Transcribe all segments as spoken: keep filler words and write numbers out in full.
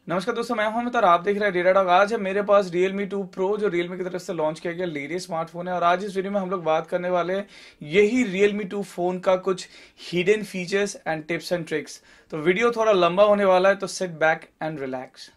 नमस्कार दोस्तों, मैं हूं अमित और आप देख रहे हैं डेटा डॉग। आज है मेरे पास Realme टू Pro जो Realme की तरफ से लॉन्च किया गया लेटेस्ट स्मार्टफोन है। और आज इस वीडियो में हम लोग बात करने वाले हैं यही Realme टू फोन का कुछ hidden features and tips and tricks. तो वीडियो थोड़ा लंबा होने वाला है, तो sit back and relax.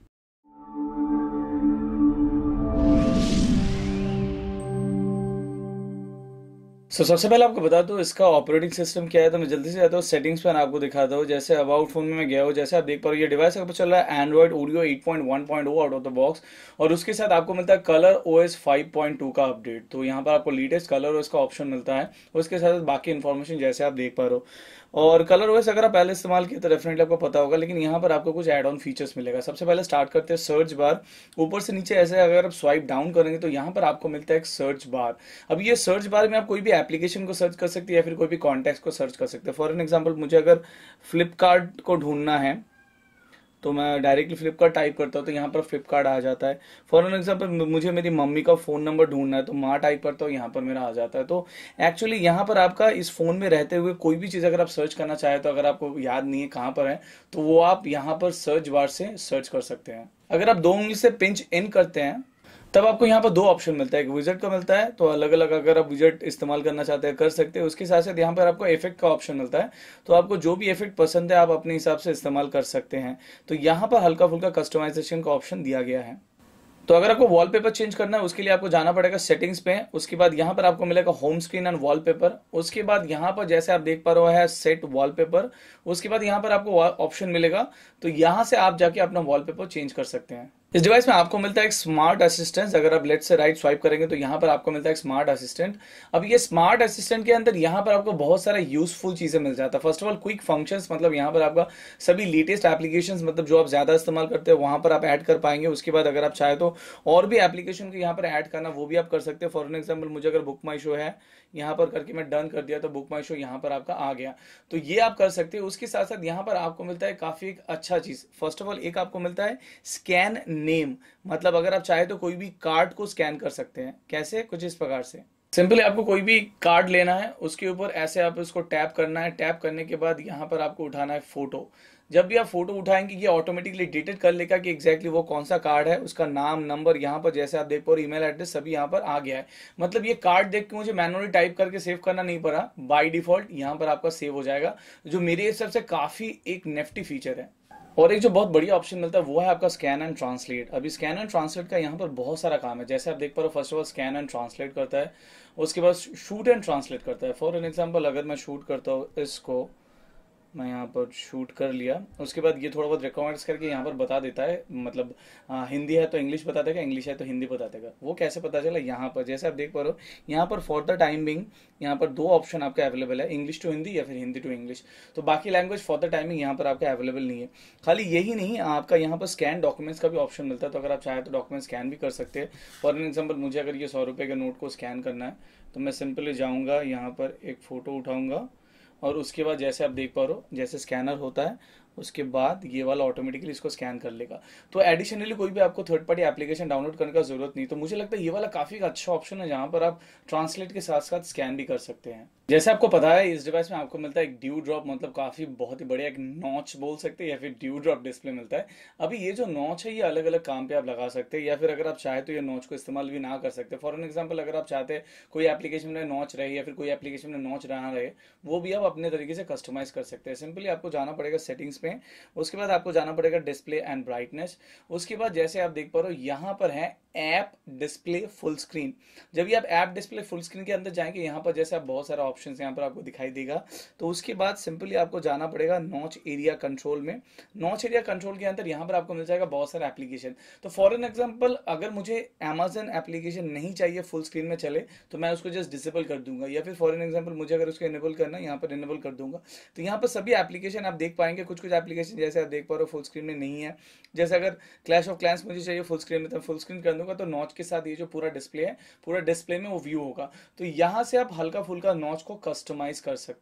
So so, सबसे पहले आपको बता दूं इसका ऑपरेटिंग सिस्टम क्या है। तो मैं जल्दी से जाता हूँ सेटिंग्स पर आपको दिखाता हूँ। जैसे अबाउट फोन में मैं गया हूँ, जैसे आप देख पा रहे हो ये डिवाइस आपको चल रहा है Android Oreo eight point one point zero out of the box. और उसके साथ आपको मिलता है colour OS five point two का अपडेट। तो यहाँ पर आपको लेटेस्ट कलर ओएस का ऑप्शन मिलता है, उसके साथ बाकी इन्फॉर्मेशन जैसे आप देख पा रहे हो। और कलर ओएस अगर आप पहले इस्तेमाल किए तो डेफिनेटली आपको पता होगा, लेकिन यहाँ पर आपको कुछ एड ऑन फीचर्स मिलेगा। सबसे पहले स्टार्ट करते हैं सर्च बार। ऊपर से नीचे ऐसे अगर आप स्वाइप डाउन करेंगे तो यहाँ पर आपको मिलता है एक सर्च बार। अब ये सर्च बार में आप कोई भी एप्लीकेशन को सर्च कर सकते हैं या फिर कोई भी कॉन्टेक्ट को सर्च कर सकते हैं। फॉर एन एग्जाम्पल, मुझे अगर फ्लिपकार्ट को ढूंढना है तो मैं डायरेक्टली फ्लिपकार्ट टाइप करता हूँ तो यहाँ पर फ्लिपकार्ट आ जाता है। फॉर एन एग्जाम्पल, मुझे मेरी मम्मी का फ़ोन नंबर ढूंढना है तो माँ टाइप करता हूँ, यहाँ पर मेरा आ जाता है। तो एक्चुअली यहाँ पर आपका इस फ़ोन में रहते हुए कोई भी चीज़ अगर आप सर्च करना चाहें तो अगर आपको याद नहीं है कहाँ पर है तो वो आप यहाँ पर सर्च बार से सर्च कर सकते हैं। अगर आप दो उंगली से पिंच इन करते हैं तब आपको यहाँ पर दो ऑप्शन मिलता है, एक विजेट का मिलता है, तो अलग अलग अगर आप विजेट इस्तेमाल करना चाहते हैं कर सकते हैं। उसके साथ साथ यहाँ पर आपको इफेक्ट का ऑप्शन मिलता है, तो आपको जो भी इफेक्ट पसंद है आप अपने हिसाब से इस्तेमाल कर सकते हैं। तो यहाँ पर हल्का फुल्का कस्टमाइजेशन का ऑप्शन दिया गया है। तो अगर आपको वॉलपेपर चेंज करना है उसके लिए आपको जाना पड़ेगा सेटिंग्स पे। उसके बाद यहाँ पर आपको मिलेगा होम स्क्रीन एंड वॉलपेपर। उसके बाद यहाँ पर जैसे आप देख पा रहे हो है सेट वॉलपेपर। उसके बाद यहाँ पर आपको ऑप्शन मिलेगा, तो यहाँ से आप जाके अपना वॉलपेपर चेंज कर सकते हैं। इस डिवाइस में आपको मिलता है एक स्मार्ट असिस्टेंट। अगर आप लेफ्ट से राइट स्वाइप करेंगे तो यहाँ पर आपको मिलता है एक स्मार्ट असिस्टेंट। अब ये स्मार्ट असिस्टेंट के अंदर यहाँ पर आपको बहुत सारा यूजफुल चीजें मिल जाता है। First of all quick functions, मतलब यहाँ पर आपका सभी लेटेस्ट एप्लीकेशंस, मतलब जो आप ज्यादा इस्तेमाल करते हैं वहां पर आप ऐड कर पाएंगे। उसके बाद अगर आप चाहे तो और भी एप्लीकेशन को यहाँ पर ऐड करना वो भी आप कर सकते हैं। फॉर एन एग्जाम्पल, मुझे अगर बुक माई शो है यहाँ पर करके मैं डन कर दिया तो बुक माई शो यहाँ पर आपका आ गया, तो ये आप कर सकते हैं। उसके साथ साथ यहाँ पर आपको मिलता है काफी एक अच्छा चीज। फर्स्ट ऑफ ऑल एक आपको मिलता है स्कैन नेम, मतलब अगर आप चाहे तो कोई भी कार्ड को स्कैन कर सकते हैं। कैसे? कुछ इस प्रकार से। सिंपली आपको कोई भी कार्ड लेना है, उसके ऊपर ऐसे आप इसको टैप करना है। टैप करने के बाद यहाँ पर आपको उठाना है फोटो। जब भी आप फोटो उठाएंगे ये ऑटोमेटिकली डिटेक्ट कर लेगा कि एग्जैक्टली वो कौन सा कार्ड है, उसका नाम, नंबर, यहाँ पर जैसे आप देख पा रहे हो ईमेल एड्रेस सभी यहाँ पर आ गया है। मतलब ये कार्ड देख के मुझे मैनुअली टाइप करके सेव करना नहीं पड़ा, बाय डिफॉल्ट यहाँ पर आपका सेव हो जाएगा, जो मेरे हिसाब से काफी एक नेफ्टी फीचर है। और एक जो बहुत बढ़िया ऑप्शन मिलता है वो है आपका स्कैन एंड ट्रांसलेट। अभी स्कैन एंड ट्रांसलेट का यहाँ पर बहुत सारा काम है। जैसे आप देख पा रहे हो, first of all scan and translate करता है, उसके बाद शूट एंड ट्रांसलेट करता है। फॉर एन एग्जांपल, अगर मैं शूट करता हूँ इसको, मैं यहाँ पर शूट कर लिया, उसके बाद ये थोड़ा बहुत रिकमेंड्स करके यहाँ पर बता देता है, मतलब आ, हिंदी है तो इंग्लिश बता देगा, इंग्लिश है तो हिंदी बता देगा। वो कैसे पता चला? यहाँ पर जैसे आप देख पा रहे हो यहाँ पर फॉर द टाइम बिंग यहाँ पर दो ऑप्शन आपका अवेलेबल है, इंग्लिश टू हिंदी या फिर हिंदी टू इंग्लिश। तो बाकी लैंग्वेज फॉर द टाइमिंग यहाँ पर आपका अवेलेबल नहीं है। खाली यही नहीं, आपका यहाँ पर स्कैन डॉक्यूमेंट्स का भी ऑप्शन मिलता है, तो अगर आप चाहे तो डॉक्यूमेंट स्कैन भी कर सकते हैं। फॉर एन एग्जाम्पल, मुझे अगर ये सौ रुपये के नोट को स्कैन करना है तो मैं सिंपली जाऊँगा, यहाँ पर एक फ़ोटो उठाऊँगा और उसके बाद जैसे आप देख पा रहे हो जैसे स्कैनर होता है उसके बाद ये वाला ऑटोमेटिकली इसको स्कैन कर लेगा। तो एडिशनली कोई भी आपको थर्ड पार्टी एप्लीकेशन डाउनलोड करने का जरूरत नहीं। तो मुझे लगता है ये वाला काफी अच्छा ऑप्शन है जहां पर आप ट्रांसलेट के साथ साथ स्कैन भी कर सकते हैं। जैसे आपको पता है इस डिवाइस में आपको मिलता है एक ड्यू ड्रॉप, मतलब काफी बहुत ही बढ़िया एक नॉच बोल सकते हैं या फिर ड्यू ड्रॉप डिस्प्ले मिलता है। अभी ये जो नॉच है ये अलग अलग काम पे आप लगा सकते हैं, या फिर अगर आप चाहे तो ये नॉच को इस्तेमाल भी ना कर सकते। फॉर एन एग्जाम्पल, अगर आप चाहते हैं कोई एप्लीकेशन में नॉच रहे या फिर कोई एप्लीकेशन में नॉच रहा रहे, वो भी आप अपने तरीके से कस्टमाइज कर सकते हैं। सिंपली आपको जाना पड़ेगा सेटिंग्स पे, उसके बाद आपको जाना पड़ेगा डिस्प्ले एंड ब्राइटनेस। उसके बाद जैसे आप देख पा रहे हो यहाँ पर है ऐप डिस्प्ले फुल स्क्रीन। जब ये आप ऐप डिस्प्ले फुल स्क्रीन के अंदर जाएंगे यहाँ पर जैसे आप बहुत सारा ऑप्शंस यहाँ पर आपको दिखाई देगा, तो उसके बाद सिंपली आपको जाना पड़ेगा नॉच एरिया कंट्रोल में। नॉच एरिया कंट्रोल के अंदर यहाँ पर आपको मिल जाएगा बहुत सारा एप्लीकेशन। तो फॉर एन एग्जांपल, अगर मुझे अमेजन एप्लीकेशन नहीं चाहिए फुल स्क्रीन में चले तो मैं उसको जस्ट डिसेबल कर दूंगा, या फिर फॉर एन एग्जांपल मुझे अगर उसको इनेबल करना है यहाँ पर इनेबल कर दूंगा। तो यहाँ पर सभी एप्लीकेशन आप देख पाएंगे। कुछ कुछ एप्लीकेशन जैसे आप देख पा रहे हो फुल स्क्रीन में नहीं है। जैसे अगर क्लैश ऑफ क्लैंस मुझे चाहिए फुल स्क्रीन में तो फुल स्क्रीन कर दूंगा, तो नॉच के साथ ये जो पूरा डिस्प्ले है पूरा डिस्प्ले में वो व्यू होगा। तो यहाँ से आप हल्का फुल्का नॉच को कस्टमाइज कर सकते हैं।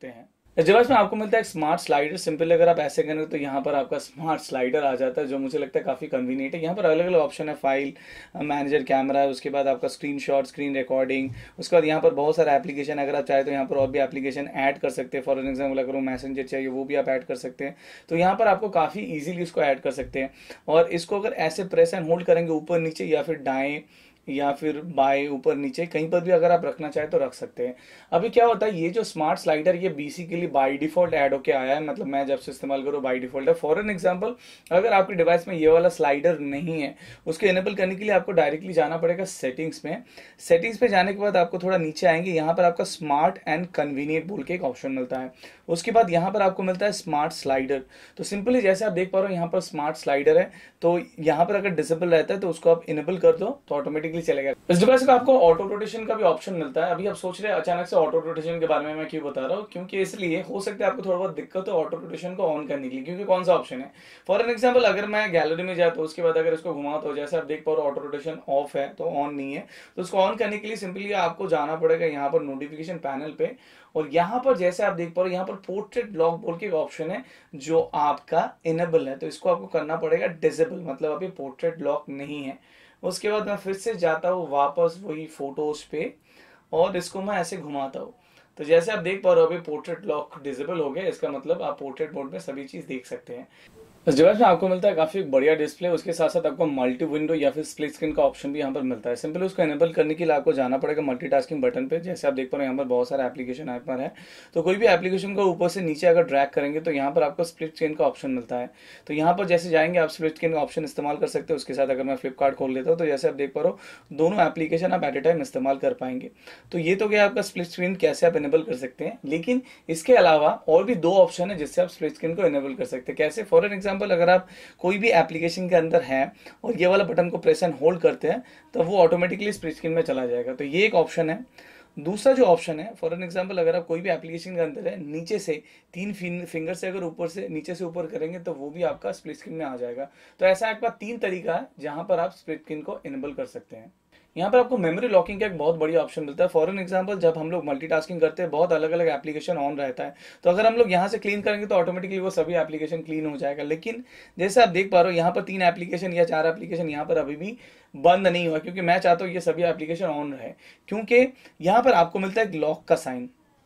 इस डिवाइस में आपको मिलता है एक स्मार्ट स्लाइडर। सिंपल अगर आप ऐसे करें तो यहाँ पर आपका स्मार्ट स्लाइडर आ जाता है, जो मुझे लगता है काफ़ी कन्वीनियंट है। यहाँ पर अलग अलग ऑप्शन है, फाइल मैनेजर, कैमरा, उसके बाद आपका स्क्रीन शॉट, स्क्रीन रिकॉर्डिंग, उसके बाद यहाँ पर बहुत सारे एप्लीकेशन, अगर आप चाहे तो यहाँ पर और भी एप्लीकेशन ऐड कर सकते हैं। फॉर एग्जाम्पल अगर वो मैसेंजर चाहिए वो भी आप ऐड कर सकते हैं। तो यहाँ पर आपको काफ़ी ईजिली उसको ऐड कर सकते हैं। और इसको अगर ऐसे प्रेस एंड होल्ड करेंगे ऊपर नीचे या फिर दाएं या फिर बाएं ऊपर नीचे कहीं पर भी अगर आप रखना चाहें तो रख सकते हैं। अभी क्या होता है, ये जो स्मार्ट स्लाइडर ये बेसिकली बाय डिफॉल्ट ऐड होके आया है, मतलब मैं जब से इस्तेमाल करूँ बाय डिफॉल्ट है। फॉर एन एग्जांपल, अगर आपके डिवाइस में ये वाला स्लाइडर नहीं है, उसको इनेबल करने के लिए आपको डायरेक्टली जाना पड़ेगा सेटिंग्स में। सेटिंग्स पे जाने के बाद आपको थोड़ा नीचे आएंगे, यहाँ पर आपका स्मार्ट एंड कन्वीनियंट बोल के एक ऑप्शन मिलता है। उसके बाद यहाँ पर आपको मिलता है स्मार्ट स्लाइडर। तो सिंपली जैसे आप देख पा रहे हो यहाँ पर स्मार्ट स्लाइडर है, तो यहाँ पर अगर डिसेबल रहता है तो उसको आप इनेबल कर दो तो ऑटोमेटिकली चलेगा। इस डिवाइस का आपको ऑटो रोटेशन का भी ऑप्शन मिलता है। अभी आप सोच रहे हैं अचानक से ऑटो रोटेशन के बारे में मैं क्यों बता रहा हूँ, क्योंकि इसलिए हो सकता है आपको थोड़ा बहुत दिक्कत हो ऑटो रोटेशन को ऑन करने के लिए, क्योंकि कौन सा ऑप्शन है। फॉर एन एग्जाम्पल, अगर मैं गैलरी में जाता हूँ उसके बाद अगर इसको घुमा तो जैसे आप देख पा रहे हो ऑटो रोटेशन ऑफ है, तो ऑन नहीं है। तो उसको ऑन करने के लिए सिंपली आपको जाना पड़ेगा यहाँ पर नोटिफिकेशन पैनल पे, और यहाँ पर जैसे आप देख पा रहे हो यहाँ पर पोर्ट्रेट लॉक बोल के एक ऑप्शन है जो आपका इनेबल है, तो इसको आपको करना पड़ेगा डिसेबल, मतलब अभी पोर्ट्रेट लॉक नहीं है। उसके बाद मैं फिर से जाता हूँ वापस वही फोटोज पे और इसको मैं ऐसे घुमाता हूँ। तो जैसे आप देख पा रहे हो अभी पोर्ट्रेट लॉक डिसेबल हो गया, इसका मतलब आप पोर्ट्रेट मोड में सभी चीज देख सकते हैं। इस डिवाइस में आपको मिलता है काफी बढ़िया डिस्प्ले, उसके साथ साथ आपको मल्टी विंडो या फिर स्प्लिट स्क्रीन का ऑप्शन भी यहाँ पर मिलता है। सिंपल उसको एनेबल करने के लिए आपको जाना पड़ेगा मल्टीटास्किंग बटन पे। जैसे आप देख पा रहे हो यहाँ पर बहुत सारे एप्लीकेशन यहाँ पर है, तो कोई भी एप्लीकेशन को ऊपर से नीचे अगर ड्रैग करेंगे तो यहाँ पर आपको स्प्लिट स्क्रीन का ऑप्शन मिलता है। तो यहाँ पर जैसे जाएंगे आप स्प्लिट स्क्रीन का ऑप्शन इस्तेमाल कर सकते हो। उसके साथ अगर मैं फ्लिपकार्ट खोल लेता हूँ तो जैसे आप देख पा रहे हो दोनों एप्लीकेशन आप एट ए टाइम इस्तेमाल कर पाएंगे। तो ये तो गया आपका स्प्लिट स्क्रीन कैसे आप इनेबल कर सकते हैं, लेकिन इसके अलावा और भी दो ऑप्शन है जिससे आप स्प्लिट स्क्रीन को इनेबल कर सकते हैं। कैसे? फॉर एन एग्जाम्पल, अगर आप कोई भी एप्लीकेशन के अंदर है और ये वाला बटन को प्रेस एंड होल्ड करते हैं तो वो ऑटोमेटिकली स्प्लिट स्क्रीन में चला जाएगा, तो ये एक ऑप्शन है। दूसरा जो ऑप्शन है, फॉर एन एग्जांपल अगर आप कोई भी एप्लीकेशन के अंदर है, नीचे से तीन फिंगर से अगर ऊपर से नीचे से ऊपर करेंगे तो वो भी आपका स्प्लिट स्क्रीन में आ जाएगा। तो ऐसा आपका तीन तरीका है जहां पर आप स्प्लिट स्क्रीन को इनेबल कर सकते हैं। यहाँ पर आपको मेमोरी लॉकिंग का एक बहुत बढ़िया ऑप्शन मिलता है। फॉर एन एग्जांपल, जब हम लोग मल्टीटास्किंग करते हैं बहुत अलग अलग एप्लीकेशन ऑन रहता है, तो अगर हम लोग यहाँ से क्लीन करेंगे तो ऑटोमेटिकली वो सभी एप्लीकेशन क्लीन हो जाएगा। लेकिन जैसे आप देख पा रहे हो यहाँ पर तीन एप्लीकेशन या चार एप्लीकेशन यहाँ पर अभी भी बंद नहीं हुआ, क्योंकि मैं चाहता हूँ ये सभी एप्लीकेशन ऑन रहे, क्योंकि यहाँ पर आपको मिलता है एक लॉक का साइन।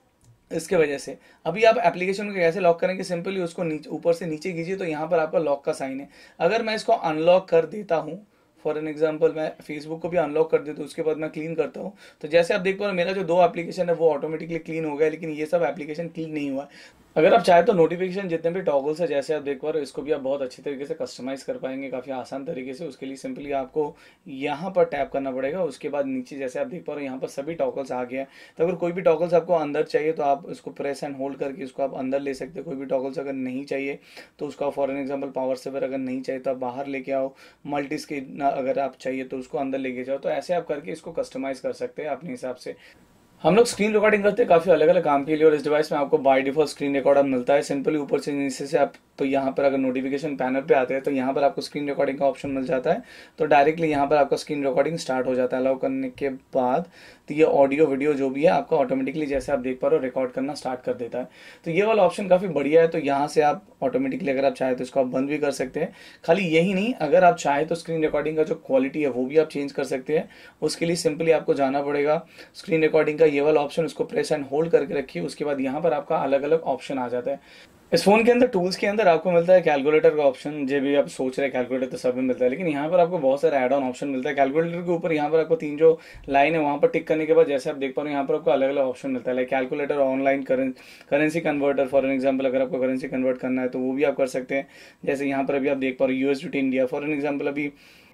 इसके वजह से अभी आप एप्लीकेशन को कैसे लॉक करेंगे, सिंपली उसको नीचे ऊपर से नीचे कीजिए तो यहाँ पर आपका लॉक का साइन है। अगर मैं इसको अनलॉक कर देता हूँ, फॉर एन एग्जाम्पल मैं फेसबुक को भी अनलॉक कर देता हूँ, उसके बाद मैं क्लीन करता हूँ, तो जैसे आप देख पा रहे हो मेरा जो दो एप्लीकेशन है वो ऑटोमेटिकली क्लीन हो गया, लेकिन ये सब एप्लीकेशन क्लीन नहीं हुआ। अगर आप चाहे तो नोटिफिकेशन जितने भी टॉगल्स है जैसे आप देख पा रहे हो इसको भी आप बहुत अच्छी तरीके से कस्टमाइज कर पाएंगे काफ़ी आसान तरीके से। उसके लिए सिंपली आपको यहाँ पर टैप करना पड़ेगा, उसके बाद नीचे जैसे आप देख पा रहे हो यहाँ पर सभी टॉगल्स आ गया है। तो अगर कोई भी टॉगल्स आपको अंदर चाहिए तो आप उसको प्रेस एंड होल्ड करके उसको आप अंदर ले सकते हो। कोई भी टॉगल्स अगर नहीं चाहिए तो उसका for an example power saver अगर नहीं चाहिए तो आप बाहर लेके आओ। मल्टी स्क्रीन अगर आप चाहिए तो उसको अंदर लेके जाओ। तो ऐसे आप करके इसको कस्टमाइज कर सकते हैं अपने हिसाब से। हम लोग स्क्रीन रिकॉर्डिंग करते हैं काफी अलग अलग काम के लिए, और इस डिवाइस में आपको बाय डिफॉल्ट स्क्रीन रिकॉर्डर मिलता है। सिंपली ऊपर से नीचे से आप तो यहाँ पर अगर नोटिफिकेशन पैनल पे आते हैं तो यहाँ पर आपको स्क्रीन रिकॉर्डिंग का ऑप्शन मिल जाता है, तो डायरेक्टली यहाँ पर आपका स्क्रीन रिकॉर्डिंग स्टार्ट हो जाता है। अलाउ करने के बाद तो ये ऑडियो वीडियो जो भी है आपका ऑटोमेटिकली जैसे आप देख पा रहे हो रिकॉर्ड करना स्टार्ट कर देता है। तो ये वाला ऑप्शन काफी बढ़िया है। तो यहाँ से आप ऑटोमेटिकली अगर आप चाहे तो इसको आप बंद भी कर सकते हैं। खाली यही नहीं, अगर आप चाहे तो स्क्रीन रिकॉर्डिंग का जो क्वालिटी है वो भी आप चेंज कर सकते हैं। उसके लिए सिंपली आपको जाना पड़ेगा स्क्रीन रिकॉर्डिंग का ये वाला ऑप्शन, उसको प्रेस एंड होल्ड करके रखिए। उसके बाद यहाँ पर आपका अलग अलग ऑप्शन आ जाता है। इस फोन के अंदर टूल्स के अंदर आपको मिलता है कैलकुलेटर का ऑप्शन। जो भी आप सोच रहे हैं कैलकुलेटर तो सब में मिलता है, लेकिन यहाँ पर आपको बहुत सारे एड ऑन ऑप्शन मिलता है। कैलकुलेटर के ऊपर यहाँ पर आपको तीन जो लाइन है वहाँ पर टिक करने के बाद जैसे आप देख पा रहे हो यहाँ पर आपको अलग अलग ऑप्शन मिलता है, like calculator, online currency converter. For an example अगर आपको करेंसी कन्वर्ट करना है तो वो भी आप कर सकते हैं। जैसे यहाँ पर अभी आप देख पा रहे हो USD to India. For an example अभी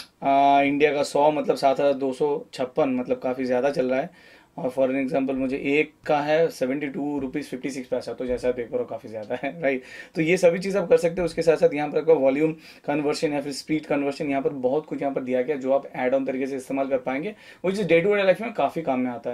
आ, इंडिया का सौ मतलब सात हज़ार दो सौ छप्पन मतलब काफ़ी ज़्यादा चल रहा है, और फॉर एन एग्जाम्पल मुझे एक का है seventy two rupees fifty six पैसा, तो जैसा आप देख रहे हो काफ़ी ज़्यादा है, राइट। तो ये सभी चीज़ आप कर सकते हो। उसके साथ साथ यहाँ पर आपका वॉल्यूम कन्वर्शन या फिर स्पीड कन्वर्शन, यहाँ पर बहुत कुछ यहाँ पर दिया गया जो आप एड ऑन तरीके से इस्तेमाल कर पाएंगे, वो चीज़ डे टू डे लाइफ में काफ़ी काम में आता है।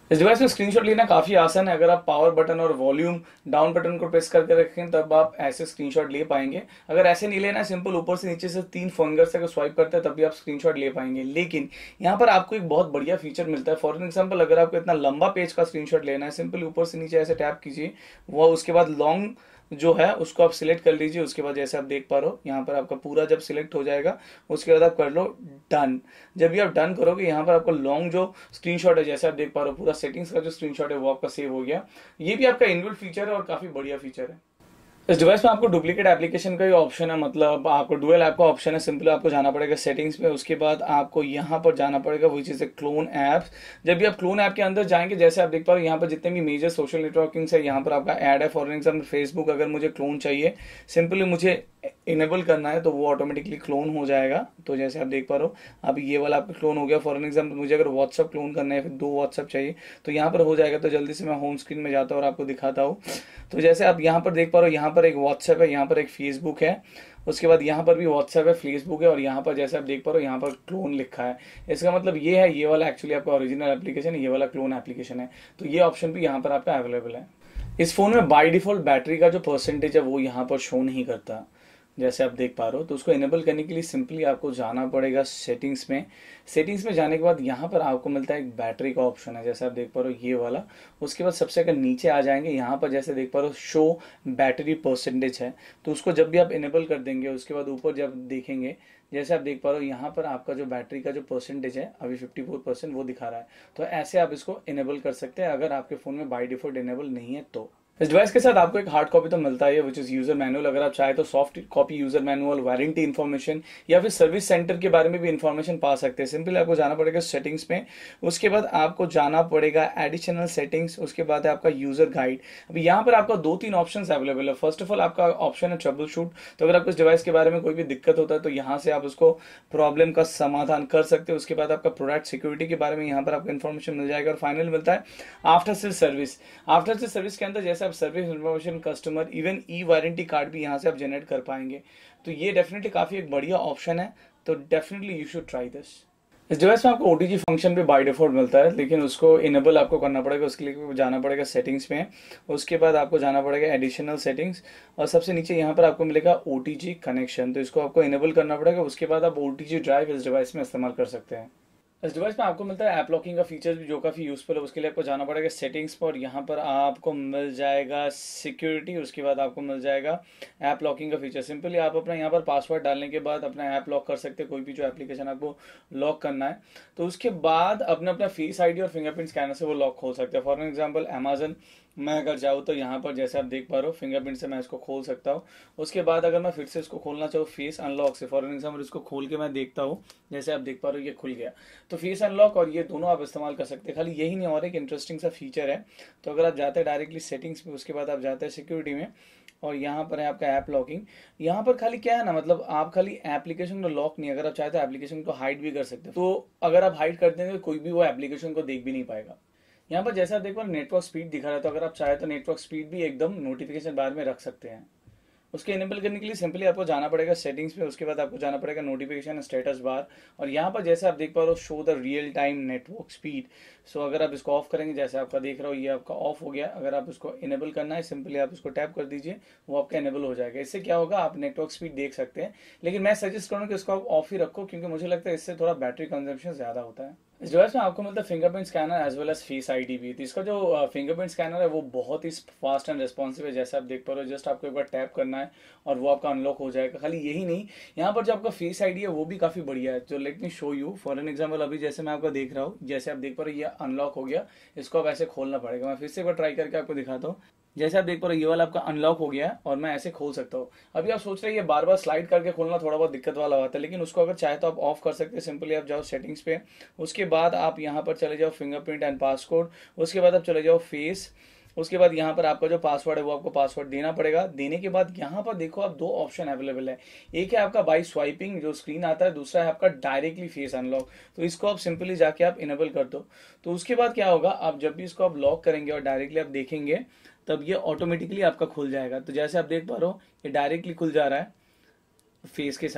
इस डिवाइस में स्क्रीनशॉट लेना काफी आसान है। अगर आप पावर बटन और वॉल्यूम डाउन बटन को प्रेस करके रखें तब आप ऐसे स्क्रीनशॉट ले पाएंगे। अगर ऐसे नहीं लेना है, सिंपल ऊपर से नीचे से तीन फिंगर से अगर स्वाइप करते हैं तब भी आप स्क्रीनशॉट ले पाएंगे। लेकिन यहाँ पर आपको एक बहुत बढ़िया फीचर मिलता है। फॉर एग्जाम्पल, अगर आपको इतना लंबा पेज का स्क्रीनशॉट लेना है, सिंपल ऊपर से नीचे ऐसे टैप कीजिए, वो उसके बाद लॉन्ग जो है उसको आप सिलेक्ट कर लीजिए। उसके बाद जैसे आप देख पा रहे हो यहाँ पर आपका पूरा जब सिलेक्ट हो जाएगा उसके बाद आप कर लो डन। जब भी आप डन करोगे यहाँ पर आपको लॉन्ग जो स्क्रीनशॉट है, जैसे आप देख पा रहे हो पूरा सेटिंग्स का जो स्क्रीनशॉट है वो आपका सेव हो गया। ये भी आपका इनबिल्ट फीचर है और काफी बढ़िया फीचर है। इस डिवाइस में आपको डुप्लीकेट एप्लीकेशन का ही ऑप्शन है, मतलब आपको डुअल ऐप का ऑप्शन है। सिंपली आपको जाना पड़ेगा सेटिंग्स में, उसके बाद आपको यहाँ पर जाना पड़ेगा वही चीज़ है क्लोन ऐप्स। जब भी आप क्लोन ऐप के अंदर जाएंगे, जैसे आप देख पा रहे हो यहाँ पर जितने भी मेजर सोशल नेटवर्किंग्स है यहाँ पर आपका ऐड है। फॉर एग्जाम्पल फेसबुक अगर मुझे क्लोन चाहिए, सिंपली मुझे इनेबल करना है तो वो ऑटोमेटिकली क्लोन हो जाएगा। तो जैसे आप देख पा रहे हो अब ये वाला आपका क्लोन हो गया। फॉर एग्जाम्पल मुझे अगर व्हाट्सअप क्लोन करना है, फिर दो व्हाट्सअप चाहिए तो यहाँ पर हो जाएगा। तो जल्दी से मैं होम स्क्रीन में जाता हूँ और आपको दिखाता हूँ। तो जैसे आप यहाँ पर देख पा रहे हो यहाँ पर एक व्हाट्सएप है, यहाँ पर एक फेसबुक है, उसके बाद यहाँ पर भी व्हाट्सएप है, फेसबुक है, और यहाँ पर जैसे आप देख पा रहे हो यहाँ पर क्लोन लिखा है। इसका मतलब ये है ये वाला एक्चुअली आपका ओरिजिनल एप्लीकेशन है, ये वाला क्लोन एप्लीकेशन है। तो ये ऑप्शन भी यहाँ पर आपका अवेलेबल है। इस फोन में बाय डिफॉल्ट बैटरी का जो परसेंटेज है वो यहाँ पर शो नहीं करता, जैसे आप देख पा रहे हो। तो उसको इनेबल करने के लिए सिंपली आपको जाना पड़ेगा सेटिंग्स में। सेटिंग्स में जाने के बाद यहाँ पर आपको मिलता है एक बैटरी का ऑप्शन है, जैसे आप देख पा रहे हो ये वाला। उसके बाद सबसे अगर नीचे आ जाएंगे यहाँ पर जैसे देख पा रहे हो शो बैटरी परसेंटेज है, तो उसको जब भी आप इनेबल कर देंगे उसके बाद ऊपर जब देखेंगे जैसे आप देख पा रहे हो यहाँ पर आपका जो बैटरी का जो परसेंटेज है अभी फिफ्टी फोर परसेंट वो दिखा रहा है। तो ऐसे आप इसको इनेबल कर सकते हैं अगर आपके फोन में बाय डिफॉल्ट इनेबल नहीं है तो। इस डिवाइस के साथ आपको एक हार्ड कॉपी तो मिलता है विच इज यूजर मैनुअल। अगर आप चाहे तो soft copy user manual, warranty information या फिर सर्विस सेंटर के बारे में भी इन्फॉर्मेशन पा सकते हैं। सिंपली आपको जाना पड़ेगा सेटिंग्स में, उसके बाद आपको जाना पड़ेगा एडिशनल सेटिंग्स, उसके बाद है आपका यूजर गाइड। अभी यहाँ पर आपका दो तीन ऑप्शन अवेलेबल है। फर्स्ट ऑफ ऑल आपका ऑप्शन है ट्रबल शूट। तो अगर आपको इस डिवाइस के बारे में कोई भी दिक्कत होता है तो यहाँ से आप उसको प्रॉब्लम का समाधान कर सकते हो। उसके बाद आपका प्रोडक्ट सिक्योरिटी के बारे में यहाँ पर आपको इन्फॉर्मेशन मिल जाएगा। और फाइनल मिलता है after sale service. After sale service के अंदर जैसे आप service information, customer, even e warranty card भी यहाँ से आप जनरेट कर पाएंगे। तो ये डेफिनेटली काफी एक बढ़िया ऑप्शन है। तो definitely you should try this. इस डिवाइस में आपको ओटीजी फंक्शन भी बाय डिफॉल्ट मिलता है, लेकिन उसको इनेबल आपको करना पड़ेगा। उसके लिए जाना पड़ेगा सेटिंग्स में, उसके बाद आपको जाना पड़ेगा एडिशनल सेटिंग्स, और सबसे नीचे यहाँ पर आपको मिलेगा ओटीजी कनेक्शन। तो इसको आपको इनेबल करना पड़ेगा। उसके बाद आप ओटीजी ड्राइव इस डिवाइस में इस्तेमाल कर सकते हैं। इस डिवाइस में आपको मिलता है ऐप लॉकिंग का फीचर भी जो काफ़ी यूजफुल है। उसके लिए आपको जाना पड़ेगा सेटिंग्स पर, यहाँ पर आपको मिल जाएगा सिक्योरिटी, उसके बाद आपको मिल जाएगा ऐप लॉकिंग का फीचर। सिंपली आप अपना यहाँ पर पासवर्ड डालने के बाद अपना ऐप लॉक कर सकते हैं, कोई भी जो एप्लीकेशन आपको लॉक करना है। तो उसके बाद अपना अपना फेस आईडी और फिंगरप्रिंट स्कैनर से वो लॉक खोल सकते हैं। फॉर एग्जाम्पल अमेजन मैं अगर जाऊँ तो यहाँ पर जैसे आप देख पा रहे हो फिंगरप्रिंट से मैं इसको खोल सकता हूँ। उसके बाद अगर मैं फिर से इसको खोलना चाहूँ फेस अनलॉक से, फॉर एग्जाम्पल इसको खोल के मैं देखता हूँ, जैसे आप देख पा रहे हो ये खुल गया। तो फेस अनलॉक और ये दोनों आप इस्तेमाल कर सकते हैं। खाली यही नहीं, और एक इंटरेस्टिंग सा फीचर है। तो अगर आप जाते हैं डायरेक्टली सेटिंग्स में, उसके बाद आप जाते हैं सिक्योरिटी में, और यहाँ पर है आपका ऐप लॉकिंग। यहाँ पर खाली क्या है ना, मतलब आप खाली एप्लीकेशन को लॉक नहीं, अगर आप चाहे तो एप्लीकेशन को हाइड भी कर सकते हैं। तो अगर आप हाइड कर देंगे कोई भी वो एप्लीकेशन को देख भी नहीं पाएगा। यहाँ पर जैसा आप देख पा नेटवर्क स्पीड दिखा रहा है, तो अगर आप चाहे तो नेटवर्क स्पीड भी एकदम नोटिफिकेशन बार में रख सकते हैं। उसके इनेबल करने के लिए सिंपली आपको जाना पड़ेगा सेटिंग्स में, उसके बाद आपको जाना पड़ेगा नोटिफिकेशन स्टेटस बार, और यहाँ पर जैसे आप देख पा रहे हो show the real time network speed. So अगर आप इसको ऑफ करेंगे, जैसे आपका देख रहा हो ये आपका ऑफ हो गया। अगर आप इसको इनेबल करना है सिंपली आप इसको टैप कर दीजिए, वो आपका इनेबल हो जाएगा। इससे क्या होगा, आप नेटवर्क स्पीड देख सकते हैं। लेकिन मैं सजेस्ट करूँगा कि इसको आप ऑफ ही रखो, क्योंकि मुझे लगता है इससे थोड़ा बैटरी कंजम्पशन ज्यादा होता है। इस डिवाइस में आपको मिलता है fingerprint scanner as well as face ID भी। तो इसका जो फिंगरप्रिंट स्कैनर है वो बहुत ही फास्ट एंड रिस्पॉन्सिव है। जैसे आप देख पा रहे हो जस्ट आपको एक बार टैप करना है और वो आपका अनलॉक हो जाएगा। खाली यही नहीं, यहाँ पर जो आपका फेस आईडी है वो भी काफी बढ़िया है। जो let me show you for an example, अभी जैसे मैं आपका देख रहा हूँ, जैसे आप देख पा रहे हो ये अनलॉक हो गया। इसको आप ऐसे खोलना पड़ेगा। मैं फिर से एक बार ट्राई करके आपको दिखाता हूँ। जैसे आप देख पा रहे हो ये वाला आपका अनलॉक हो गया और मैं ऐसे खोल सकता हूँ। अभी आप सोच रहे हैं ये बार बार स्लाइड करके खोलना थोड़ा बहुत दिक्कत वाला होता है, लेकिन उसको अगर चाहे तो आप ऑफ कर सकते हैं। सिंपली आप जाओ सेटिंग्स पे, उसके बाद आप यहाँ पर चले जाओ फिंगरप्रिंट एंड पासकोड, उसके बाद आप चले जाओ फेस, उसके बाद यहाँ पर आपका जो पासवर्ड है वो आपको पासवर्ड देना पड़ेगा। देने के बाद यहाँ पर देखो आप दो ऑप्शन अवेलेबल है। एक है आपका बाई स्वाइपिंग जो स्क्रीन आता है, दूसरा है आपका डायरेक्टली फेस अनलॉक। तो इसको आप सिंपली जाके आप इनेबल कर दो। तो उसके बाद क्या होगा, आप जब भी इसको आप लॉक करेंगे और डायरेक्टली आप देखेंगे तब ये ऑटोमेटिकली आपका खुल जाएगा। तो जैसे आप देख पा रहे हो ये डायरेक्टली खुल जा रहा है फेस के साथ।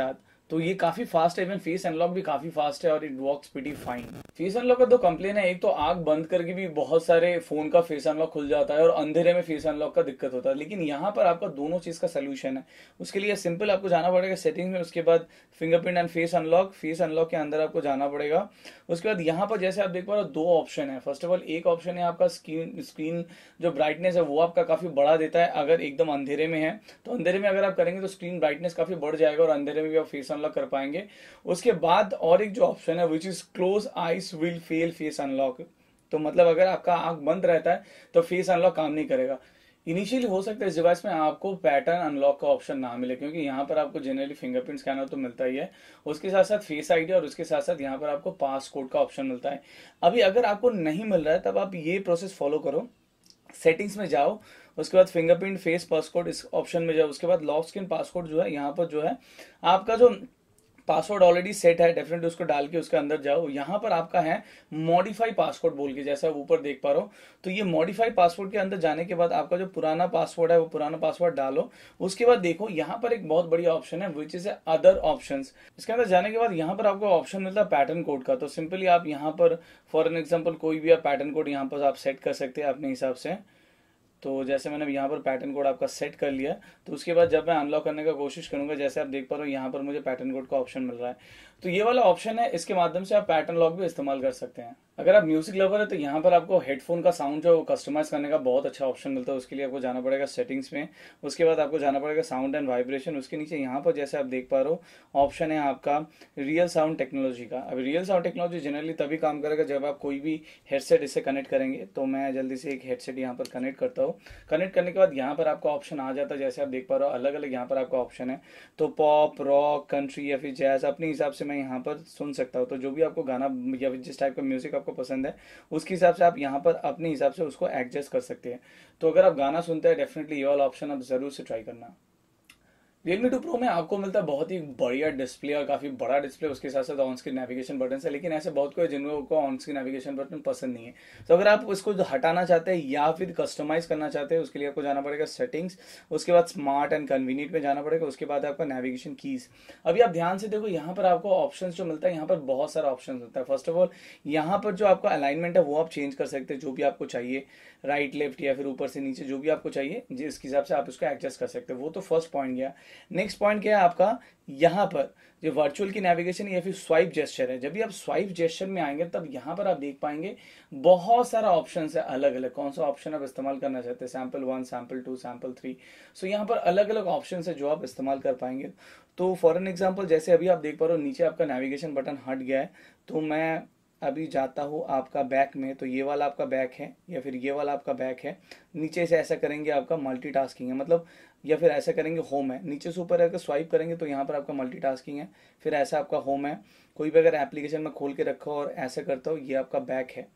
तो ये काफी फास्ट है, इवन फेस अनलॉक भी काफी फास्ट है और it works pretty fine. Face unlock का दो कंप्लेन है, एक तो आंख बंद करके भी बहुत सारे फोन का फेस अनलॉक खुल जाता है और अंधेरे में फेस अनलॉक का दिक्कत होता है, लेकिन यहाँ पर आपका दोनों चीज का सोल्यूशन है। उसके लिए सिंपल आपको जाना पड़ेगा सेटिंग में, उसके बाद fingerprint and face unlock, face unlock के अंदर आपको जाना पड़ेगा। उसके बाद यहाँ पर जैसे आप देख पा रहे हो दो ऑप्शन है। फर्स्ट ऑफ ऑल एक ऑप्शन है आपका स्क्रीन स्क्रीन जो ब्राइटनेस है वो आपका काफी बढ़ा देता है अगर एकदम अंधेरे में है, तो अंधेरे में अगर आप करेंगे तो स्क्रीन ब्राइटनेस काफी बढ़ जाएगा और अंधेरे में भी आप फेस अनलॉक कर पाएंगे। उसके बाद और एक जो ऑप्शन है which is close eyes will fail face unlock, तो मतलब अगर आपका आंख बंद रहता है तो फेस अनलॉक काम नहीं करेगा। इनिशियली हो सकता है इस डिवाइस में आपको पैटर्न अनलॉक का ऑप्शन ना मिले, क्योंकि यहाँ पर आपको जनरली फिंगरप्रिंट स्कैनर तो मिलता ही है, उसके साथ साथ फेस आईडी और उसके साथ साथ यहाँ पर आपको पास कोड का ऑप्शन मिलता है। अभी अगर आपको नहीं मिल रहा है तब आप ये प्रोसेस फॉलो करो, सेटिंग्स में जाओ, उसके बाद फिंगरप्रिंट फेस पासकोड इस ऑप्शन में जाओ, उसके बाद लॉक स्क्रीन पासकोड जो है यहाँ पर जो है आपका जो पासवर्ड ऑलरेडी सेट है डेफिनेटली उसको डाल के उसके अंदर जाओ। यहाँ पर आपका है मॉडिफाई पासवर्ड बोल के, जैसा ऊपर देख पा रहे हो, तो ये मॉडिफाई पासवर्ड के अंदर जाने के बाद आपका जो पुराना पासवर्ड है वो पुराना पासवर्ड डालो। उसके बाद देखो यहाँ पर एक बहुत बढ़िया ऑप्शन है विच इज अदर ऑप्शंस। इसके अंदर जाने के बाद यहाँ पर आपको ऑप्शन मिलता है पैटर्न कोड का, तो सिंपली आप यहाँ पर फॉर एन एग्जाम्पल कोई भी आप पैटर्न कोड यहाँ पर आप सेट कर सकते हैं अपने हिसाब से। तो जैसे मैंने यहाँ पर पैटर्न कोड आपका सेट कर लिया, तो उसके बाद जब मैं अनलॉक करने का कोशिश करूंगा, जैसे आप देख पा रहे हो यहाँ पर मुझे पैटर्न कोड का ऑप्शन मिल रहा है, तो ये वाला ऑप्शन है, इसके माध्यम से आप पैटर्न लॉक भी इस्तेमाल कर सकते हैं। अगर आप म्यूजिक लवर है तो यहाँ पर आपको हेडफोन का साउंड जो कस्टमाइज करने का बहुत अच्छा ऑप्शन मिलता है। उसके लिए आपको जाना पड़ेगा सेटिंग्स में, उसके बाद आपको जाना पड़ेगा साउंड एंड वाइब्रेशन, उसके नीचे यहाँ पर जैसे आप देख पा रहे हो ऑप्शन है आपका रियल साउंड टेक्नोलॉजी का। अब रियल साउंड टेक्नोलॉजी जनरली तभी काम करेगा जब आप कोई भी हेडसेट इससे कनेक्ट करेंगे, तो मैं जल्दी से एक हेडसेट यहाँ पर कनेक्ट करता हूँ। कनेक्ट करने के बाद यहाँ पर आपका ऑप्शन आ जाता है, जैसे आप देख पा रहे हो अलग अलग यहाँ पर आपका ऑप्शन है, तो पॉप, रॉक, कंट्री या फिर जैज अपने हिसाब से मैं यहाँ पर सुन सकता हूँ। तो जो भी आपको गाना या फिर जिस टाइप का म्यूजिक आपको पसंद है उसके हिसाब से आप यहाँ पर अपने हिसाब से उसको एडजस्ट कर सकते हैं। तो अगर आप गाना सुनते हैं डेफिनेटली ये वाला ऑप्शन आप जरूर से ट्राई करना। Realme टू Pro में आपको मिलता है बहुत ही बढ़िया डिस्प्ले और काफी बड़ा डिस्प्ले, उसके साथ साथ ऑन स्क्रीन नेविगेशन बटन है, लेकिन ऐसे बहुत कोई जिनको ऑन स्क्रीन नेविगेशन बटन पसंद नहीं है। तो अगर आप इसको हटाना चाहते हैं या फिर कस्टमाइज करना चाहते हैं उसके लिए आपको जाना पड़ेगा सेटिंग्स, उसके बाद स्मार्ट एंड कन्वीनियंट में जाना पड़ेगा, उसके बाद आपका नेविगेशन कीज। अभी आप ध्यान से देखो यहाँ पर आपको ऑप्शन जो मिलता है, यहाँ पर बहुत सारा ऑप्शन मिलता है। फर्स्ट ऑफ ऑल यहाँ पर जो आपका अलाइनमेंट है वो आप चेंज कर सकते हैं, जो भी आपको चाहिए, राइट लेफ्ट या फिर ऊपर से नीचे जो भी आपको चाहिए जिसके हिसाब से आप उसको एडजस्ट कर सकते हैं। वो तो फर्स्ट पॉइंट गया। नेक्स्ट पॉइंट क्या है आपका, यहाँ पर जो वर्चुअल की नेविगेशन या फिर स्वाइप जेस्चर है। जब भी आप स्वाइप जेस्चर में आएंगे तब यहाँ पर आप देख पाएंगे बहुत सारा ऑप्शन है अलग अलग, कौन सा ऑप्शन आप इस्तेमाल करना चाहते हैं, sample one, sample two, sample three. So यहाँ पर अलग अलग ऑप्शन है जो आप इस्तेमाल कर पाएंगे। तो फॉर एन एग्जाम्पल जैसे अभी आप देख पा रहे हो नीचे आपका नेविगेशन बटन हट गया है, तो मैं अभी जाता हूँ आपका बैक में, तो ये वाला आपका बैक है या फिर ये वाला आपका बैक है। नीचे से ऐसा करेंगे आपका मल्टीटास्किंग है, मतलब या फिर ऐसा करेंगे होम है। नीचे से ऊपर अगर स्वाइप करेंगे तो यहाँ पर आपका मल्टीटास्किंग है, फिर ऐसा आपका होम है। कोई भी अगर एप्लीकेशन में खोल के रखा हो और ऐसा करता हो ये आपका बैक है,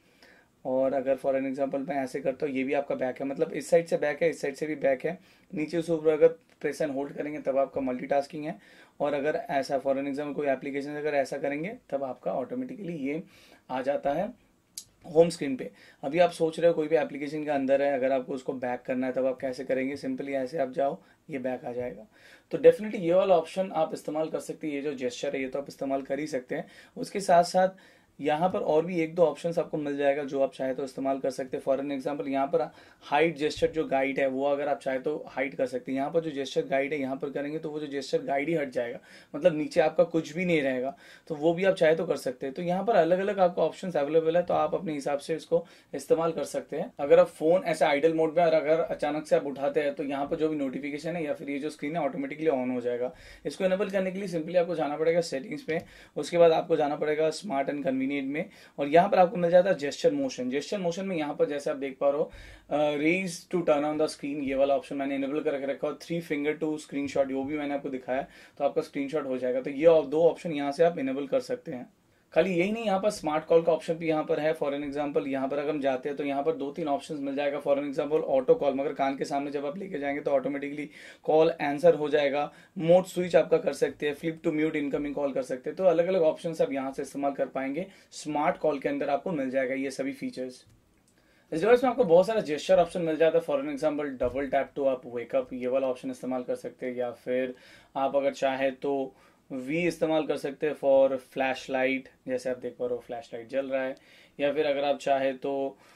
और अगर फॉर एन एग्जांपल मैं ऐसे करता हूँ ये भी आपका बैक है, मतलब इस साइड से बैक है इस साइड से भी बैक है। नीचे से ऊपर अगर प्रेस एंड होल्ड करेंगे तब आपका मल्टीटास्किंग है, और अगर ऐसा फॉर एन एग्जांपल कोई एप्लीकेशन अगर ऐसा करेंगे तब आपका ऑटोमेटिकली ये आ जाता है होम स्क्रीन पे। अभी आप सोच रहे हो कोई भी एप्लीकेशन के अंदर है, अगर आपको उसको बैक करना है तब आप कैसे करेंगे, सिंपली ऐसे आप जाओ ये बैक आ जाएगा। तो डेफिनेटली ये वाला ऑप्शन आप इस्तेमाल कर सकते हैं, ये जो जेस्चर है ये तो आप इस्तेमाल कर ही सकते हैं। उसके साथ साथ यहाँ पर और भी एक दो ऑप्शंस आपको मिल जाएगा जो आप चाहे तो इस्तेमाल कर सकते हैं। फॉर एन एग्जांपल यहाँ पर हाइट जेस्चर जो गाइड है वो अगर आप चाहे तो हाइट कर सकते हैं। यहाँ पर जो जेस्चर गाइड है यहाँ पर करेंगे तो वो जो जेस्चर गाइड ही हट जाएगा, मतलब नीचे आपका कुछ भी नहीं रहेगा, तो वो भी आप चाहे तो कर सकते हैं। तो यहाँ पर अलग अलग आपको ऑप्शंस अवेलेबल है, तो आप अपने हिसाब से इसको इस्तेमाल कर सकते हैं। अगर आप फोन ऐसे आइडल मोड में और अगर अचानक से आप उठाते हैं तो यहाँ पर जो भी नोटिफिकेशन है या फिर ये जो स्क्रीन है ऑटोमेटिकली ऑन हो जाएगा। इसको इनेबल करने के लिए सिंपली आपको जाना पड़ेगा सेटिंग्स में, उसके बाद आपको जाना पड़ेगा स्मार्ट एंड कन्वीनियंट में, और यहाँ पर आपको मिल जाता है जेस्चर मोशन। जेस्चर मोशन में यहाँ पर जैसे आप देख पा रहे हो raise to turn on the screen, ये वाला ऑप्शन मैंने इनेबल करके रखा है। थ्री फिंगर टू स्क्रीनशॉट वो भी मैंने आपको दिखाया, तो आपका स्क्रीनशॉट हो जाएगा। तो ये दो ऑप्शन यहाँ से आप इनेबल कर सकते हैं। खाली यही नहीं, यहाँ पर स्मार्ट कॉल का ऑप्शन भी यहाँ पर है। फॉर एन एग्जांपल यहाँ पर अगर हम जाते हैं तो यहाँ पर दो तीन ऑप्शंस मिल जाएगा। For an example auto call, मगर कान के सामने जब आप लेके जाएंगे तो ऑटोमेटिकली कॉल आंसर हो जाएगा। मोड स्विच आपका कर सकते हैं, flip to mute incoming call कर सकते हैं। तो अलग अलग ऑप्शंस आप यहाँ से इस्तेमाल कर पाएंगे। स्मार्ट कॉल के अंदर आपको मिल जाएगा ये सभी फीचर्स। इस डिवाइस में आपको बहुत सारा जेस्चर ऑप्शन मिल जाता है। For an example double tap to आप वेकअप ये वाला ऑप्शन इस्तेमाल कर सकते हैं, या फिर आप अगर चाहे तो वी इस्तेमाल कर सकते हैं फॉर फ्लैश लाइट, जैसे आप देख पा रहे हो फ्लैश लाइट जल रहा है। या फिर अगर आप चाहे तो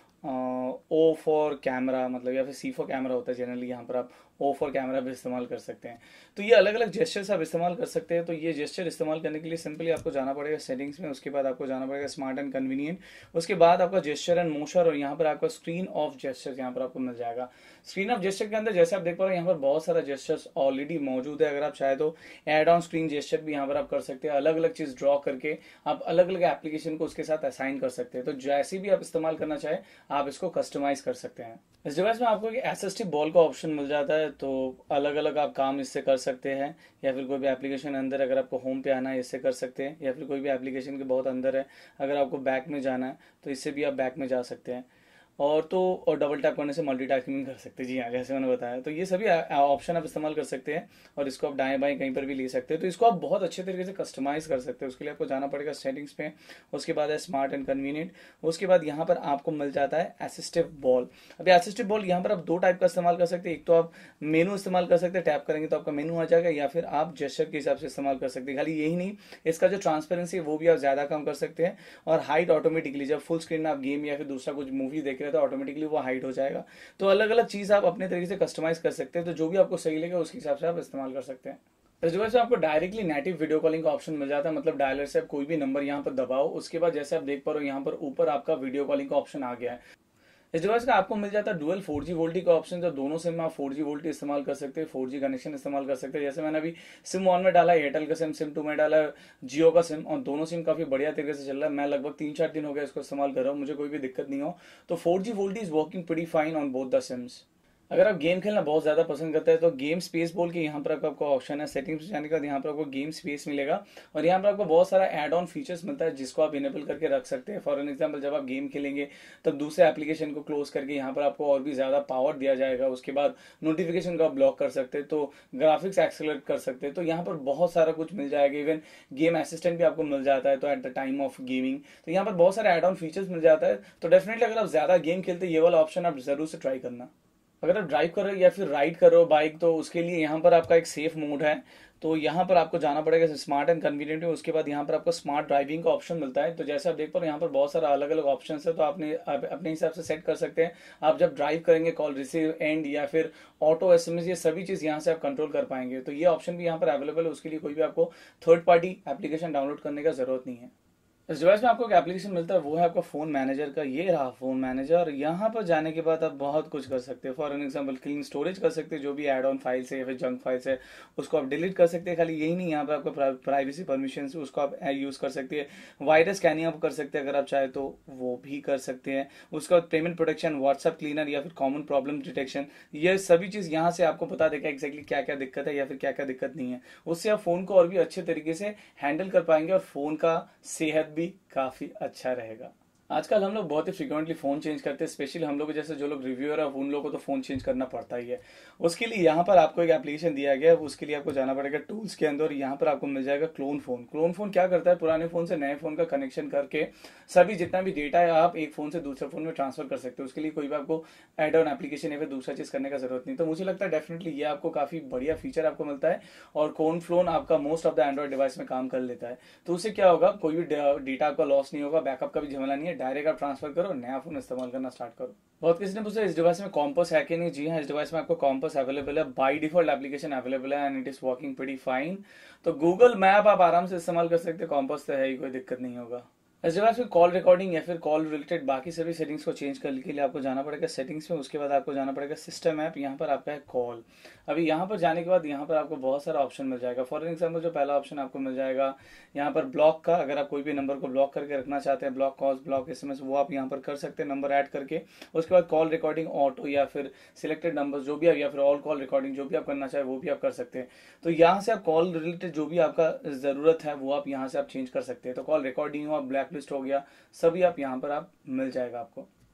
ओ फॉर कैमरा, मतलब या फिर सी फॉर कैमरा होता है जनरली, यहाँ पर आप ओ फॉर कैमरा भी इस्तेमाल कर सकते हैं। तो ये अलग अलग जेस्चर्स आप इस्तेमाल कर सकते हैं। तो ये जेस्चर इस्तेमाल करने के लिए सिंपली आपको जाना पड़ेगा सेटिंग्स में, उसके बाद आपको जाना पड़ेगा स्मार्ट एंड कन्वीनियंट, उसके बाद आपका जेस्चर एंड मोशन, और यहाँ पर आपका स्क्रीन ऑफ जेस्चर यहाँ पर आपको मिल जाएगा। स्क्रीन ऑफ जेस्चर के अंदर जैसे आप देख पा रहे हो यहाँ पर बहुत सारा जेस्चर्स ऑलरेडी मौजूद है। अगर आप चाहे तो एड ऑन स्क्रीन जेस्चर भी यहाँ पर आप कर सकते हैं। अलग अलग चीज ड्रॉ करके आप अलग अलग एप्लीकेशन को उसके साथ असाइन कर सकते हैं। तो जैसे भी आप इस्तेमाल करना चाहे आप इसको कस्टमाइज कर सकते हैं। इस डिवाइस में आपको एक एसएसडी बॉल का ऑप्शन मिल जाता है, तो अलग अलग आप काम इससे कर सकते हैं। या फिर कोई भी एप्लीकेशन अंदर अगर आपको होम पे आना है इससे कर सकते हैं, या फिर कोई भी एप्लीकेशन के बहुत अंदर है अगर आपको बैक में जाना है तो इससे भी आप बैक में जा सकते हैं। और तो और डबल टैप करने से मल्टीटास्किंग कर सकते हैं। जी हाँ, जैसे मैंने बताया, तो ये सभी ऑप्शन आप इस्तेमाल कर सकते हैं और इसको आप दाएं बाएं कहीं पर भी ले सकते हैं। तो इसको आप बहुत अच्छे तरीके से कस्टमाइज कर सकते हैं। उसके लिए आपको जाना पड़ेगा सेटिंग्स पे, उसके बाद है स्मार्ट एंड कन्वीनियंट, उसके बाद यहाँ पर आपको मिल जाता है असिस्टिव बॉल। अभी असिस्टिव बॉल यहाँ पर आप दो टाइप का इस्तेमाल कर सकते हैं। एक तो आप मेनू इस्तेमाल कर सकते हैं, टैप करेंगे तो आपका मेनू आ जाएगा, या फिर आप जेस्चर के हिसाब से इस्तेमाल कर सकते हैं। खाली यही नहीं, इसका जो ट्रांसपेरेंसी है वो भी आप ज्यादा कम कर सकते हैं, और हाइट ऑटोमेटिकली जब फुल स्क्रीन में आप गेम या फिर दूसरा कुछ मूवी देख रहे हैं तो ऑटोमेटिकली वो हाइट हो जाएगा। तो अलग अलग चीज आप अपने तरीके से कस्टमाइज कर सकते हैं। तो जो भी आपको सही लगे उसके हिसाब से आप इस्तेमाल कर सकते हैं। इस डिवाइस में आपको डायरेक्टली नेटिव वीडियो कॉलिंग का ऑप्शन मिल जाता है, मतलब डायलर से आप कोई भी नंबर यहाँ पर दबाओ, उसके बाद जैसे आप देख पा रहे हो यहाँ पर ऊपर आपका वीडियो कॉलिंग का ऑप्शन आ गया है। इस डिवाइस का आपको मिल जाता है डुअल फोर जी वोल्टी का ऑप्शन, जो दोनों सिम में आप फोर जी वोल्टी इस्तेमाल कर सकते हैं, फोर जी कनेक्शन इस्तेमाल कर सकते हैं। जैसे मैंने अभी सिम वन में डाला एयरटेल का सिम, सिम टू में डाला जियो का सिम, और दोनों सिम काफी बढ़िया तरीके से चल रहा है। मैं लगभग तीन चार दिन हो गया इसको इस्तेमाल कर रहा हूँ, मुझे कोई भी दिक्कत नहीं हो। तो four G VoLTE is working pretty fine on both the SIMs. अगर आप गेम खेलना बहुत ज्यादा पसंद करते हैं तो गेम स्पेस बोल के यहाँ पर आपको ऑप्शन है, सेटिंग्स में जाने के बाद यहाँ पर आपको गेम स्पेस मिलेगा, और यहाँ पर आपको बहुत सारा एड ऑन फीचर्स मिलता है जिसको आप इनेबल करके रख सकते हैं। फॉर एन एग्जांपल, जब आप गेम खेलेंगे तब दूसरे एप्लीकेशन को क्लोज करके यहाँ पर आपको और भी ज्यादा पावर दिया जाएगा। उसके बाद नोटिफिकेशन को आप ब्लॉक कर सकते हैं, तो ग्राफिक्स एक्सेलरेट कर सकते हैं। तो यहाँ पर बहुत सारा कुछ मिल जाएगा। इवन गेम असिस्टेंट भी आपको मिल जाता है तो at the time of gaming, तो यहाँ पर बहुत सारे एड ऑन फीचर्स मिल जाता है। तो डेफिनेटली अगर आप ज्यादा गेम खेलते हैं ये वाला ऑप्शन आप जरूर से ट्राई करना। अगर आप ड्राइव कर रहे हो या फिर राइड कर रहे हो बाइक, तो उसके लिए यहाँ पर आपका एक सेफ मोड है, तो यहाँ पर आपको जाना पड़ेगा स्मार्ट एंड कन्वीनियंट में। उसके बाद यहाँ पर आपको स्मार्ट ड्राइविंग का ऑप्शन मिलता है। तो जैसे आप देख पा रहे हो यहाँ पर बहुत सारा अलग अलग ऑप्शन है, तो आपने आप अपने हिसाब से सेट कर सकते हैं। आप जब ड्राइव करेंगे कॉल रिसीव एंड या फिर ऑटो एसएमएस, ये सभी चीज यहाँ से आप कंट्रोल कर पाएंगे। तो ये ऑप्शन भी यहाँ पर अवेलेबल है, उसके लिए कोई भी आपको थर्ड पार्टी एप्लीकेशन डाउनलोड करने का जरूरत नहीं है। इस डिवाइस में आपको एक एप्लीकेशन मिलता है, वो है आपका फोन मैनेजर का। ये रहा फोन मैनेजर, और यहाँ पर जाने के बाद आप बहुत कुछ कर सकते हैं। For an example, clean storage कर सकते हैं, जो भी एड ऑन फाइल्स है या फिर जंक फाइल्स है उसको आप डिलीट कर सकते हैं। खाली यही नहीं, यहाँ पर आपका प्राइवेसी परमिशन उसको आप यूज कर सकते हैं। वायरस स्कैनिंग आप कर सकते हैं, अगर आप चाहे तो वो भी कर सकते हैं। उसका पेमेंट प्रोटेक्शन, व्हाट्सएप क्लीनर या फिर कॉमन प्रॉब्लम डिटेक्शन, ये सभी चीज यहाँ से आपको बता देगा एक्जैक्टली क्या क्या दिक्कत है या फिर क्या क्या दिक्कत नहीं है। उससे आप फोन को और भी अच्छे तरीके से हैंडल कर पाएंगे और फोन का सेहत भी काफी अच्छा रहेगा। आजकल हम लोग बहुत ही फ्रिक्वेंटली फोन चेंज करते हैं, स्पेशली हम लोग जैसे जो लोग रिव्यूअर है उन लोगों को तो फोन चेंज करना पड़ता ही है। उसके लिए यहाँ पर आपको एक एप्लीकेशन दिया गया है, उसके लिए आपको जाना पड़ेगा टूल्स के अंदर। यहाँ पर आपको मिल जाएगा क्लोन फोन। क्लोन फोन क्या करता है, पुराने फोन से नए फोन का कनेक्शन करके सभी जितना भी डेटा है आप एक फोन से दूसरे फोन में ट्रांसफर कर सकते हो। उसके लिए कोई भी आपको एड ऑन एप्लीकेशन या फिर दूसरा चीज करने का जरूरत नहीं। तो मुझे लगता है डेफिनेटली ये आपको काफी बढ़िया फीचर आपको मिलता है, और क्लोन फोन आपका most of the Android device में काम कर लेता है। तो उससे क्या होगा, कोई भी डेटा आपका लॉस नहीं होगा, बैकअप का भी झमेला नहीं है, डायरेक्ट आप ट्रांसफर करो, नया फोन इस्तेमाल करना स्टार्ट करो। बहुत किसी ने पूछा इस डिवाइस में कॉम्पस है कि नहीं। जी हाँ, इस डिवाइस में आपको कॉम्पस अवेलेबल है, बाय डिफॉल्ट एप्लीकेशन अवेलेबल है and it is working pretty fine. तो गूगल मैप आप आराम से इस्तेमाल कर सकते हैं, कॉम्पस तो है ही, कोई दिक्कत नहीं होगा। इस डिवाइस में कॉल रिकॉर्डिंग या फिर कॉल रिलेटेड बाकी सभी सेटिंग्स को चेंज करने के लिए आपको जाना पड़ेगा सेटिंग्स में। उसके बाद आपको जाना पड़ेगा सिस्टम ऐप, यहाँ पर आपका है कॉल। अभी यहाँ पर जाने के बाद यहाँ पर आपको बहुत सारा ऑप्शन मिल जाएगा। फॉर एग्जाम्पल, जो पहला ऑप्शन आपको मिल जाएगा यहाँ पर ब्लॉक का, अगर आप कोई भी नंबर को ब्लॉक करके रखना चाहते हैं, ब्लॉक कॉल्स, ब्लॉक एसएमएस, वो आप यहाँ पर कर सकते हैं नंबर ऐड करके। उसके बाद कॉल रिकॉर्डिंग ऑटो या फिर सिलेक्टेड नंबर जो भी आप, या फिर ऑल कॉल रिकॉर्डिंग जो भी आप करना चाहे वो भी आप कर सकते हैं। तो यहाँ से आप कॉल रिलेटेड जो भी आपका जरूरत है वो आप यहाँ से आप चेंज कर सकते हैं। तो कॉल रिकॉर्डिंग हुआ, ब्लैक लिस्ट हो गया, सभी आप यहाँ पर आप मिल जाएगा आपको।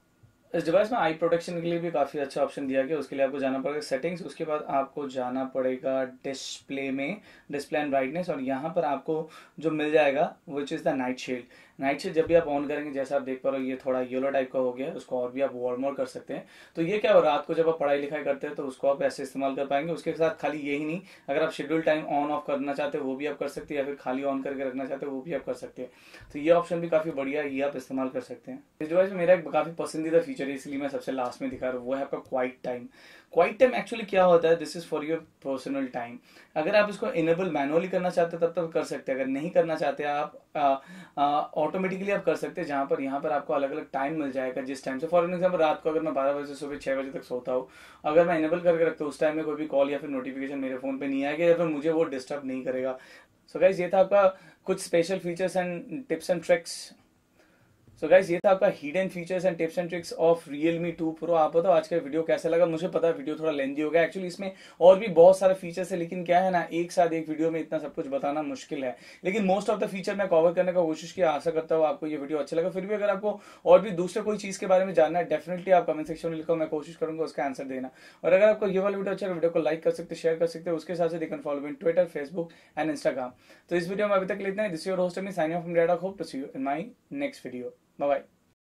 इस डिवाइस में आई प्रोटेक्शन के लिए भी काफ़ी अच्छा ऑप्शन दिया गया। उसके लिए आपको जाना पड़ेगा सेटिंग्स, उसके बाद आपको जाना पड़ेगा डिस्प्ले में, डिस्प्ले एंड ब्राइटनेस, और यहाँ पर आपको जो मिल जाएगा which is the night shade. Night shade जब भी आप ऑन करेंगे, जैसा आप देख पा रहे हो ये थोड़ा येलो टाइप का हो गया है, उसको और भी आप वार्म और कर सकते हैं। तो ये क्या हो, रात को जब आप पढ़ाई लिखाई करते हैं तो उसको आप ऐसे इस्तेमाल कर पाएंगे। उसके साथ खाली यही नहीं, अगर आप शेड्यूल टाइम ऑन ऑफ करना चाहते हो वो भी आप कर सकते हैं, या फिर खाली ऑन करके रखना चाहते हो वो भी आप कर सकते हैं। तो ये ऑप्शन भी काफ़ी बढ़िया है, ये आप इस्तेमाल कर सकते हैं। इस डिवाइस में मेरा एक काफ़ी पसंदीदा फीचर है, इसलिए मैं सबसे लास्ट में दिखा रहा हूँ, वो है आपका quiet time. Quiet time actually क्या होता है, this is for your personal time. अगर आप इसको इनेबल मैनुअली करना चाहते हैं तब तक कर सकते हैं, अगर नहीं करना चाहते आप ऑटोमेटिकली आप कर सकते हैं, जहां पर यहाँ पर आपको अलग अलग टाइम मिल जाएगा जिस टाइम से। फॉर एग्जाम्पल रात को अगर मैं बारह बजे से सुबह छह बजे तक सोता हूँ, अगर मैं इनेबल करके रखता हूँ उस टाइम में कोई भी कॉल या फिर नोटिफिकेशन मेरे फोन पे नहीं आएगा, या फिर मुझे वो डिस्टर्ब नहीं करेगा। सो गाइज ये था आपका कुछ special features and tips and tricks. So guys ये था आपका hidden features and tips and tricks of Realme two Pro। आप बताओ आज का वीडियो कैसा लगा। मुझे पता है वीडियो थोड़ा लेंदी हो गया, एक्चुअली इसमें और भी बहुत सारे फीचर्स है, लेकिन क्या है ना, एक साथ एक वीडियो में इतना सब कुछ बताना मुश्किल है, लेकिन मोस्ट ऑफ द फीचर मैं कवर करने का कोशिश किया। आशा करता हूँ आपको ये वीडियो अच्छा लगा। फिर भी अगर आपको और भी दूसरे कोई चीज के बारे में जानना है, डेफिनेटली आप कमेंट सेक्शन में लिखो, मैं कोशिश करूंगा उसका आंसर देना। और अगर आपको ये वाला वीडियो अच्छा, वीडियो को लाइक कर सकते, शेयर कर सकते हैं, उसके साथ से can follow in Twitter, Facebook and Instagram. तो इस वीडियो में अभी तक लेते हैं। This your host me signing off from data. Hope to see you in my next video. Bye bye.